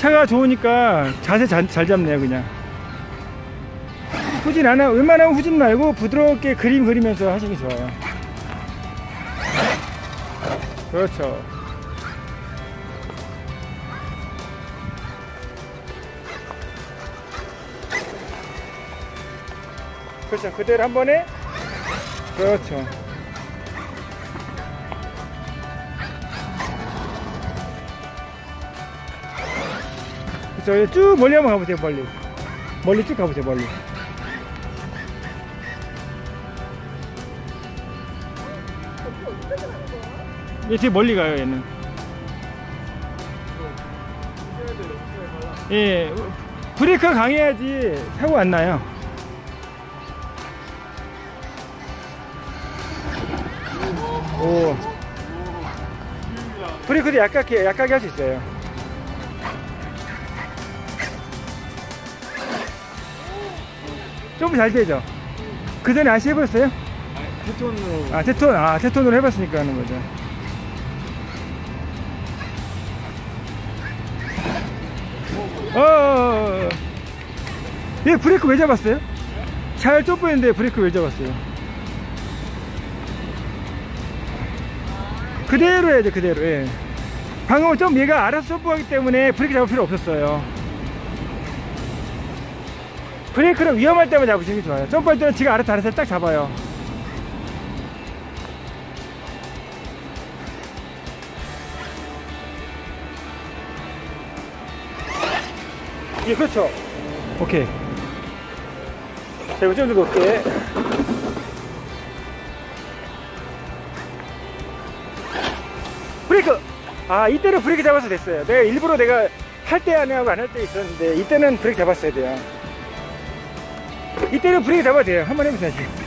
차가 좋으니까 자세 잘 잡네요. 그냥 후진 안 하고, 웬만하면 후진 말고 부드럽게 그림 그리면서 하시기 좋아요. 그렇죠. 그렇죠. 그대로 한 번에. 그렇죠. 그렇죠. 쭉 멀리 한번 가보세요. 멀리 쭉 가보세요. 멀리. 얘 되게 멀리 가요. 얘는. 예, 브레이크가 강해야지 사고 안 나요. 오. 브레이크도 약하게 할 수 있어요. 좀 잘 되죠? 그 전에 아시 해봤어요? 테톤으로. 테톤으로 해봤으니까 하는 거죠. 얘 브레이크 왜 잡았어요? 잘 좁보였는데 브레이크 왜 잡았어요? 그대로 해야 돼. 그대로. 예. 방금은 좀 얘가 알아서 점프하기 때문에 브레이크 잡을 필요 없었어요. 브레이크는 위험할 때만 잡으시는 게 좋아요. 점프할 때는 지가 알아서 딱 잡아요. 예, 그렇죠. 오케이. 자, 이거 좀 더 높게. 브레이크! 이때는 브레이크 잡아서 됐어요. 일부러 내가 할 때 안 하고 안 할 때 있었는데, 이때는 브레이크 잡았어야 돼요. 이때는 브레이크 잡아야 돼요. 한번 해보세요. 지금.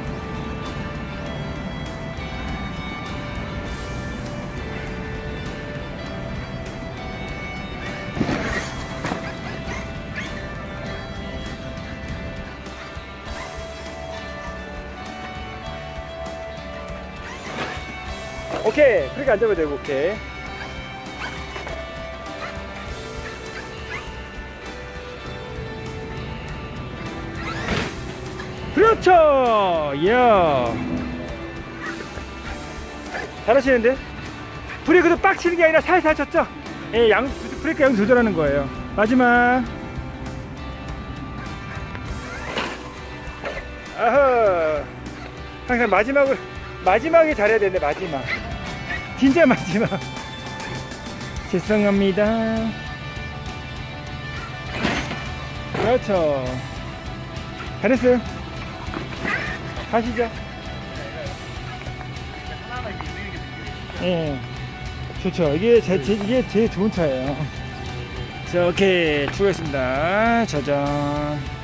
오케이. 브레이크 안 잡아도 되고. 오케이. 그렇죠. 이야, 잘하시는데? 브레이크도 빡 치는 게 아니라 살살 쳤죠? 예, 브레이크 양 조절하는 거예요. 마지막. 아하. 항상 마지막에 잘해야 되는데. 마지막, 진짜 마지막. 죄송합니다. 그렇죠. 잘했어요. 가시죠. 예, 좋죠. 이게 제일 좋은 차예요. 자, 오케이, 수고했습니다. 짜잔.